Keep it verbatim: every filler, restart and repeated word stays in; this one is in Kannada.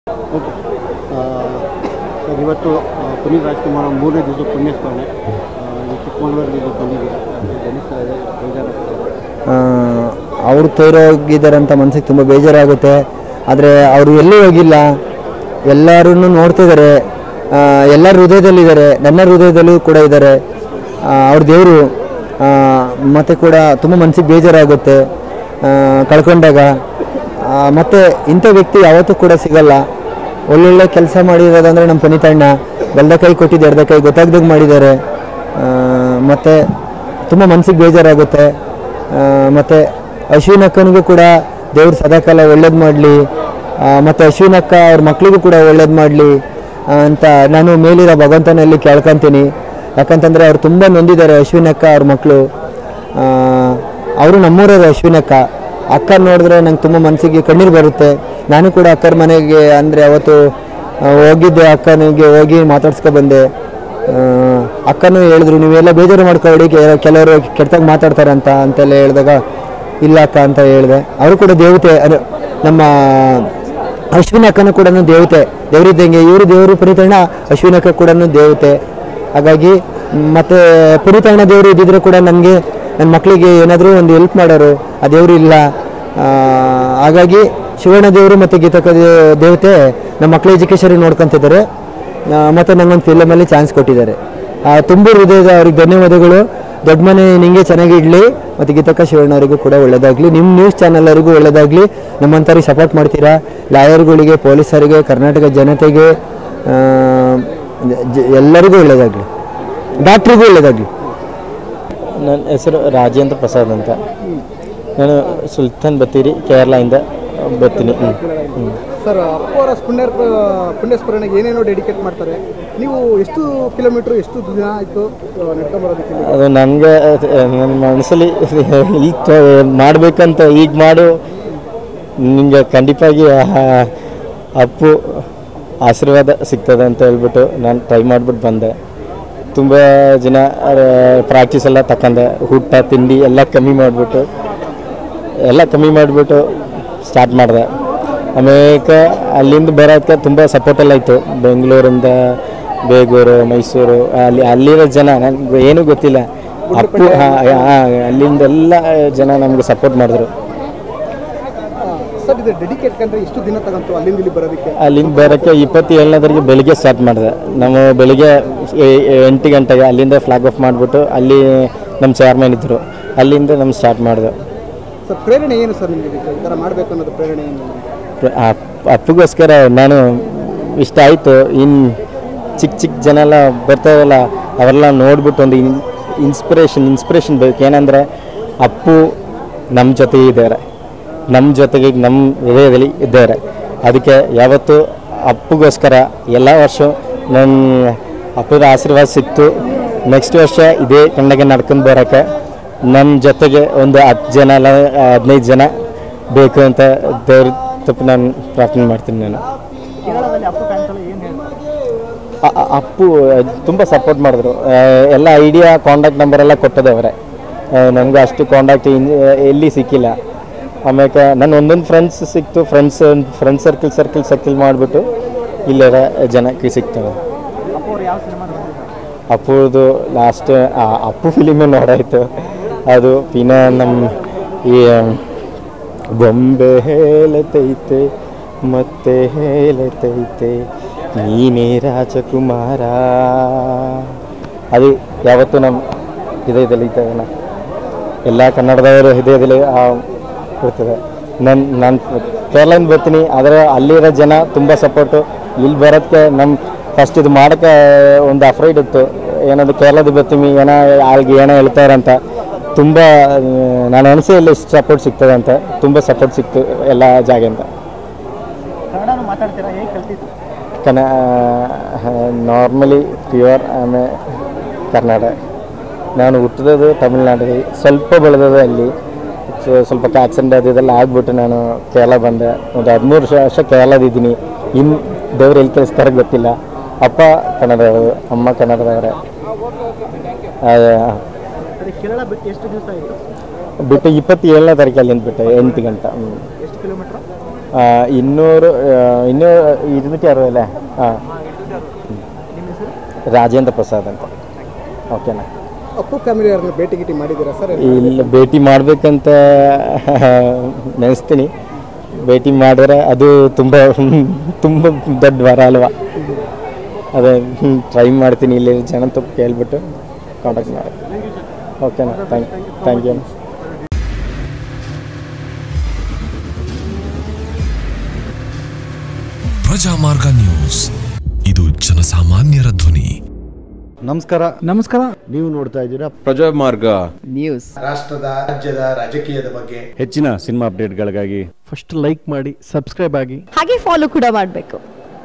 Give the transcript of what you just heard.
ಓಕೆ ಸರ್, ಇವತ್ತು ಪುನೀತ್ ರಾಜ್ಕುಮಾರ್ ಮೂರನೇ ದಿವಸ ಪುಣ್ಯಸ್ಮರಣೆ ಚಿಕ್ಕಮಗಳೂರಿಗೆ ಬಂದಿದ್ದೀರಾ, ಅನಿಸ್ತಾ ಇದೆ, ಬೇಜಾರಾಗ್ತದೆ? ಅವರು ತೋರೋಗಿದ್ದಾರೆ ಅಂತ ಮನಸ್ಸಿಗೆ ತುಂಬ ಬೇಜಾರಾಗುತ್ತೆ. ಆದರೆ ಅವರು ಎಲ್ಲೂ ಹೋಗಿಲ್ಲ, ಎಲ್ಲರೂ ನೋಡ್ತಿದ್ದಾರೆ, ಎಲ್ಲರ ಹೃದಯದಲ್ಲಿದ್ದಾರೆ, ನನ್ನ ಹೃದಯದಲ್ಲೂ ಕೂಡ ಇದ್ದಾರೆ. ಅವ್ರ ದೇವರು ಮತ್ತು ಕೂಡ ತುಂಬ ಮನಸ್ಸಿಗೆ ಬೇಜಾರಾಗುತ್ತೆ ಕಳ್ಕೊಂಡಾಗ. ಮತ್ತು ಇಂಥ ವ್ಯಕ್ತಿ ಯಾವತ್ತೂ ಕೂಡ ಸಿಗಲ್ಲ. ಒಳ್ಳೊಳ್ಳೆ ಕೆಲಸ ಮಾಡಿರೋದಂದರೆ ನಮ್ಮ ಪುನೀತ್ ಅಣ್ಣ ಬಲ್ದ ಕೈ ಕೊಟ್ಟಿದ್ದು ಎಡದ ಕೈ ಗೊತ್ತಾಗ್ದಾಗ ಮಾಡಿದ್ದಾರೆ. ಮತ್ತು ತುಂಬ ಮನಸ್ಸಿಗೆ ಬೇಜಾರಾಗುತ್ತೆ. ಮತ್ತು ಅಶ್ವಿನ್ ಅಕ್ಕನಿಗೂ ಕೂಡ ದೇವ್ರು ಸದಾಕಾಲ ಒಳ್ಳೇದು ಮಾಡಲಿ, ಮತ್ತು ಅಶ್ವಿನ್ ಅಕ್ಕ ಅವ್ರ ಮಕ್ಕಳಿಗೂ ಕೂಡ ಒಳ್ಳೇದು ಮಾಡಲಿ ಅಂತ ನಾನು ಮೇಲಿರೋ ಭಗವಂತನಲ್ಲಿ ಕೇಳ್ಕೊತೀನಿ. ಯಾಕಂತಂದರೆ ಅವ್ರು ತುಂಬ ನೊಂದಿದ್ದಾರೆ ಅಶ್ವಿನ್ ಅಕ್ಕ ಅವ್ರ ಮಕ್ಕಳು. ಅವರು ನಮ್ಮೂರವರು ಅಶ್ವಿನ್ ಅಕ್ಕ. ಅಕ್ಕ ನೋಡಿದ್ರೆ ನಂಗೆ ತುಂಬ ಮನಸ್ಸಿಗೆ ಕಣ್ಣೀರು ಬರುತ್ತೆ. ನಾನು ಕೂಡ ಅಕ್ಕರ ಮನೆಗೆ ಅಂದರೆ ಅವತ್ತು ಹೋಗಿದ್ದೆ, ಅಕ್ಕನಿಗೆ ಹೋಗಿ ಮಾತಾಡ್ಸ್ಕೊಬಂದೆ. ಅಕ್ಕನೂ ಹೇಳಿದ್ರು, ನೀವೆಲ್ಲ ಬೇಜಾರು ಮಾಡ್ಕೊಳ್ಳಿ, ಕೆಲವರು ಕೆಟ್ಟದಾಗ ಮಾತಾಡ್ತಾರೆ ಅಂತ ಅಂತೆಲ್ಲ ಹೇಳಿದಾಗ ಇಲ್ಲ ಅಕ್ಕ ಅಂತ ಹೇಳಿದೆ. ಅವರು ಕೂಡ ದೇವತೆ, ನಮ್ಮ ಅಶ್ವಿನ್ ಅಕ್ಕನೂ ಕೂಡ ದೇವತೆ, ದೇವರಿದ್ದಂಗೆ ಇವರು ದೇವರು. ಪುನೀತ್ ಅಣ್ಣ ಅಶ್ವಿನ್ ಅಕ್ಕ ಕೂಡ ದೇವತೆ. ಹಾಗಾಗಿ ಮತ್ತು ಪುನೀತ್ ಅಣ್ಣ ದೇವರು ಇದ್ದಿದ್ರು ಕೂಡ ನನಗೆ ನನ್ನ ಮಕ್ಕಳಿಗೆ ಏನಾದರೂ ಒಂದು ಹೆಲ್ಪ್ ಮಾಡೋರು, ಆ ದೇವರು ಇಲ್ಲ. ಹಾಗಾಗಿ ಶಿವಣ್ಣ ದೇವರು ಮತ್ತು ಗೀತಕ್ಕ ದೇವತೆ ನಮ್ಮ ಮಕ್ಕಳ ಎಜುಕೇಷನ್ ನೋಡ್ಕೊತಿದ್ದಾರೆ. ಮತ್ತು ನನಗೊಂದು ಫಿಲಮಲ್ಲಿ ಚಾನ್ಸ್ ಕೊಟ್ಟಿದ್ದಾರೆ. ತುಂಬ ಹೃದಯದ ಅವ್ರಿಗೆ ಧನ್ಯವಾದಗಳು. ದೊಡ್ಡ ಮನೆ ನಿಮಗೆ ಚೆನ್ನಾಗಿ ಇಡಲಿ, ಮತ್ತು ಗೀತಕ್ಕ ಶಿವಣ್ಣ ಅವರಿಗೂ ಕೂಡ ಒಳ್ಳೆಯದಾಗಲಿ. ನಿಮ್ಮ ನ್ಯೂಸ್ ಚಾನಲ್ವರಿಗೂ ಒಳ್ಳೆಯದಾಗಲಿ. ನಮ್ಮಂಥವ್ರಿಗೆ ಸಪೋರ್ಟ್ ಮಾಡ್ತೀರಾ, ಲಾಯರ್ಗಳಿಗೆ, ಪೊಲೀಸರಿಗೆ, ಕರ್ನಾಟಕ ಜನತೆಗೆ, ಎಲ್ಲರಿಗೂ ಒಳ್ಳೆಯದಾಗಲಿ, ಡಾಕ್ಟ್ರಿಗೂ ಒಳ್ಳೆಯದಾಗಲಿ. ನನ್ನ ಹೆಸರು ರಾಜೇಂದ್ರ ಪ್ರಸಾದ್ ಅಂತ. ನಾನು ಸುಲ್ತಾನ್ ಬತ್ತೀರಿ, ಕೇರಳದಿಂದ ಬರ್ತೀನಿ. ಸರ್, ಅಪ್ಪು ಅವರ ಪುಣ್ಯ ಪುಣ್ಯಸ್ಮರಣೆಗೆ ಏನೇನೋ ಡೆಡಿಕೇಟ್ ಮಾಡ್ತಾರೆ. ನೀವು ಎಷ್ಟು ಕಿಲೋಮೀಟ್ರ್ ಎಷ್ಟು ದಿನ ಆಯಿತು ನಡ್ಕೊಂಬರೋದಕ್ಕೆ? ಅದು ನನಗೆ ನನ್ನ ಮನಸ್ಸಲ್ಲಿ ಈಗ ಮಾಡಬೇಕಂತ ಈಗ ಮಾಡು, ನಿಮಗೆ ಖಂಡಿತವಾಗಿ ಅಪ್ಪು ಆಶೀರ್ವಾದ ಸಿಗ್ತದೆ ಅಂತ ಹೇಳ್ಬಿಟ್ಟು ನಾನು ಟ್ರೈ ಮಾಡಿಬಿಟ್ಟು ಬಂದೆ. ತುಂಬ ಜನ ಪ್ರಾಕ್ಟೀಸ್ ಎಲ್ಲ ತಕ್ಕಂಡೆ, ಊಟ ತಿಂಡಿ ಎಲ್ಲ ಕಮ್ಮಿ ಮಾಡಿಬಿಟ್ಟು ಎಲ್ಲ ಕಮ್ಮಿ ಮಾಡಿಬಿಟ್ಟು ಸ್ಟಾರ್ಟ್ ಮಾಡಿದೆ. ಆಮೇಲೆ ಅಲ್ಲಿಂದ ಬರೋದಕ್ಕೆ ತುಂಬ ಸಪೋರ್ಟೆಲ್ಲ ಇತ್ತು. ಬೆಂಗಳೂರಿಂದ ಬೇಗೂರು, ಮೈಸೂರು, ಅಲ್ಲಿ ಅಲ್ಲಿರೋ ಜನ ನನಗೆ ಏನೂ ಗೊತ್ತಿಲ್ಲ. ಅಪ್ಪು ಹಾಂ ಅಲ್ಲಿಂದೆಲ್ಲ ಜನ ನಮಗೆ ಸಪೋರ್ಟ್ ಮಾಡಿದ್ರು. ಸರ್, ಇದು ಡೆಡಿಕೇಟ್ ಅಂದರೆ ಎಷ್ಟು ದಿನ ತಗೊಂತು ಅಲ್ಲಿಂದ ಇಲ್ಲಿ ಬರೋದಕ್ಕೆ? ಅಲ್ಲಿಂದ ಬರೋಕ್ಕೆ ಇಪ್ಪತ್ತೇಳನೇ ತಾರೀಕು ಬೆಳಿಗ್ಗೆ ಸ್ಟಾರ್ಟ್ ಮಾಡಿದೆ. ನಮ್ಮ ಬೆಳಿಗ್ಗೆ ಎಂಟು ಗಂಟೆಗೆ ಅಲ್ಲಿಂದ ಫ್ಲಾಗ್ ಆಫ್ ಮಾಡಿಬಿಟ್ಟು ಅಲ್ಲಿ ನಮ್ಮ ಚೇರ್ಮನ್ ಇದ್ದರು, ಅಲ್ಲಿಂದ ನಮ್ಮ ಸ್ಟಾರ್ಟ್ ಮಾಡಿದೆ. ಸರ್, ಪ್ರೇರಣೆ ಏನು ಸರ್ ನಿಮಗೆ ಈ ಥರ ಮಾಡಬೇಕು ಅನ್ನೋದು ಪ್ರೇರಣೆ ಏನು? ಅಪ್ಪಗೋಸ್ಕರ ನಾನು ಇಷ್ಟ ಆಯಿತು. ಇನ್ನು ಚಿಕ್ಕ ಚಿಕ್ಕ ಜನ ಎಲ್ಲ ಬರ್ತಾರಲ್ಲ, ಅವೆಲ್ಲ ನೋಡ್ಬಿಟ್ಟು ಒಂದು ಇನ್ ಇನ್ಸ್ಪಿರೇಷನ್ ಇನ್ಸ್ಪಿರೇಷನ್ ಬೇಕು. ಏನಂದರೆ ಅಪ್ಪು ನಮ್ಮ ಜೊತೆಗೆ ಇದ್ದಾರೆ, ನಮ್ಮ ಜೊತೆಗೆ ನಮ್ಮ ಹೃದಯದಲ್ಲಿ ಇದ್ದಾರೆ. ಅದಕ್ಕೆ ಯಾವತ್ತು ಅಪ್ಪಗೋಸ್ಕರ ಎಲ್ಲ ವರ್ಷ ನನ್ನ ಅಪ್ಪದ ಆಶೀರ್ವಾದ ಸಿಕ್ತು. ನೆಕ್ಸ್ಟ್ ವರ್ಷ ಇದೇ ಕಂಡಗೆ ನಡ್ಕೊಂಡು ಬರೋಕ್ಕೆ ನಮ್ಮ ಜೊತೆಗೆ ಒಂದು ಹತ್ತು ಜನ ಅಲ್ಲ ಹದಿನೈದು ಜನ ಬೇಕು ಅಂತ ದೇವ್ರ ತಪ್ಪು ನಾನು ಪ್ರಾರ್ಥನೆ ಮಾಡ್ತೀನಿ. ನಾನು ಅಪ್ಪು ತುಂಬ ಸಪೋರ್ಟ್ ಮಾಡಿದ್ರು. ಎಲ್ಲ ಐಡಿಯಾ, ಕಾಂಟ್ಯಾಕ್ಟ್ ನಂಬರ್ ಎಲ್ಲ ಕೊಟ್ಟದವರೇ. ನನಗೆ ಅಷ್ಟು ಕಾಂಟ್ಯಾಕ್ಟ್ ಎಲ್ಲಿ ಸಿಕ್ಕಿಲ್ಲ. ಆಮೇಲೆ ನನ್ನ ಒಂದೊಂದು ಫ್ರೆಂಡ್ಸ್ ಸಿಕ್ತು, friends friend circle circle circle ಮಾಡಿಬಿಟ್ಟು ಇಲ್ಲರ ಜನಕ್ಕೆ ಸಿಗ್ತವೆ. ಅಪ್ಪುದು ಲಾಸ್ಟ್ ಅಪ್ಪು ಫಿಲಿಮೇ ನೋಡಾಯಿತು. ಅದು ಪಿನ ನಮ್ಮ ಈ ಬೊಂಬೆ ಹೇಳತೈತೆ ಮತ್ತೆ ಹೇಳತೈತೆ ನೀನೇ ರಾಜಕುಮಾರ, ಅದು ಯಾವತ್ತೂ ನಮ್ಮ ಹೃದಯದಲ್ಲಿ ಇದ್ದಾವೆ. ಎಲ್ಲ ಕನ್ನಡದವರು ಹೃದಯದಲ್ಲಿ ಇರ್ತದೆ. ನನ್ನ ನಾನು ಕೇರಳದಿಂದ ಬರ್ತೀನಿ, ಆದರೆ ಅಲ್ಲಿರೋ ಜನ ತುಂಬ ಸಪೋರ್ಟು. ಇಲ್ಲಿ ಬರೋದಕ್ಕೆ ನಮ್ಮ ಫಸ್ಟ್ ಇದು ಮಾಡೋಕ್ಕೆ ಒಂದು ಅಫ್ರೈಡ್ ಇತ್ತು, ಏನಾದರೂ ಕೇರಳದ ಬರ್ತೀವಿ ಏನೋ ಆಳ್ಗೆ ಏನೋ ಹೇಳ್ತಾರಂತ. ತುಂಬ ನಾನು ಅನಿಸೇ ಇಲ್ಲ ಇಷ್ಟು ಸಪೋರ್ಟ್ ಸಿಗ್ತದೆ ಅಂತ. ತುಂಬ ಸಪೋರ್ಟ್ ಸಿಕ್ತು ಎಲ್ಲ ಜಾಗದಿಂದ. ಕನ್ನ ನಾರ್ಮಲಿ ಪ್ಯೂರ್ ಆಮೇಲೆ ಕನ್ನಡ. ನಾನು ಹುಟ್ಟಿದದು ತಮಿಳ್ನಾಡಿಗೆ, ಸ್ವಲ್ಪ ಬೆಳೆದದು ಅಲ್ಲಿ. ಸ್ವಲ್ಪ ಆಕ್ಸಿಡೆಂಟ್ ಅದು ಇದೆಲ್ಲ ಆಗ್ಬಿಟ್ಟು ನಾನು ಕೇರಳ ಬಂದೆ. ಒಂದು ಹದಿಮೂರು ವರ್ಷ ಕೇರಳದಿದ್ದೀನಿ. ಇನ್ನು ದೇವ್ರು ಎಲ್ಲಿ ಕಳಿಸ್ತಾರೆ ಗೊತ್ತಿಲ್ಲ. ಅಪ್ಪ ಕನ್ನಡದವರು, ಅಮ್ಮ ಕನ್ನಡದವರೇ. ಬಿಟ್ಟು ಇಪ್ಪತ್ತೇಳನೇ ತಾರೀಕು ಅಲ್ಲಿಂದ ಬಿಟ್ಟೆ ಎಂಟು ಗಂಟೆ. ಎಷ್ಟು ಕಿಲೋಮೀಟ್ರ್? ಇನ್ನೂರು ಇನ್ನೂರು ഇരുന്നൂറ്റി ಅರವತ್ತು ಅല്ലേ ಹಾಂ ರಾಜೇಂದ್ರ ಪ್ರಸಾದ್ ಅಂತ. ಓಕೆನಾ? ಅಪ್ಪು ಫ್ಯಾಮಿಲಿ ಅವ್ರನ್ನ ಭೇಟಿ ಗಿಟಿ ಮಾಡಿದ್ದೀರಾ ಸರ್? ಇಲ್ಲ, ಭೇಟಿ ಮಾಡಬೇಕಂತ ನೆನೆಸ್ತೀನಿ. ಭೇಟಿ ಮಾಡಿದ್ರೆ ಅದು ತುಂಬ ತುಂಬ ದೊಡ್ಡ ವರ ಅಲ್ವಾ, ಅದೇ ಟ್ರೈ ಮಾಡ್ತೀನಿ. ಇಲ್ಲಿ ಜನ ತಪ್ಪು ಕೇಳ್ಬಿಟ್ಟು ಕಾಂಟ್ಯಾಕ್ಟ್ ಮಾಡಿ. ಓಕೆನಾ? Thank thank you. Prajamarga news, ಇದು ಜನಸಾಮಾನ್ಯರ ಧ್ವನಿ. ನಮಸ್ಕಾರ. ನಮಸ್ಕಾರ. ನೀವು ನೋಡ್ತಾ ಇದ್ದೀರಾ ಪ್ರಜಾಮಾರ್ಗ ನ್ಯೂಸ್. ರಾಷ್ಟ್ರದ ರಾಜ್ಯದ ರಾಜಕೀಯದ ಬಗ್ಗೆ ಹೆಚ್ಚಿನ ಸಿನಿಮಾ ಅಪ್ಡೇಟ್ಗಳಿಗಾಗಿ ಫಸ್ಟ್ ಲೈಕ್ ಮಾಡಿ, ಸಬ್ಸ್ಕ್ರೈಬ್ ಆಗಿ, ಹಾಗೆ ಫಾಲೋ ಕೂಡ ಮಾಡಬೇಕು.